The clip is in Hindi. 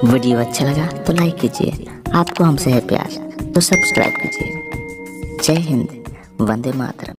वीडियो अच्छा लगा तो लाइक कीजिए, आपको हमसे है प्यार तो सब्सक्राइब कीजिए। जय हिंद, वंदे मातरम।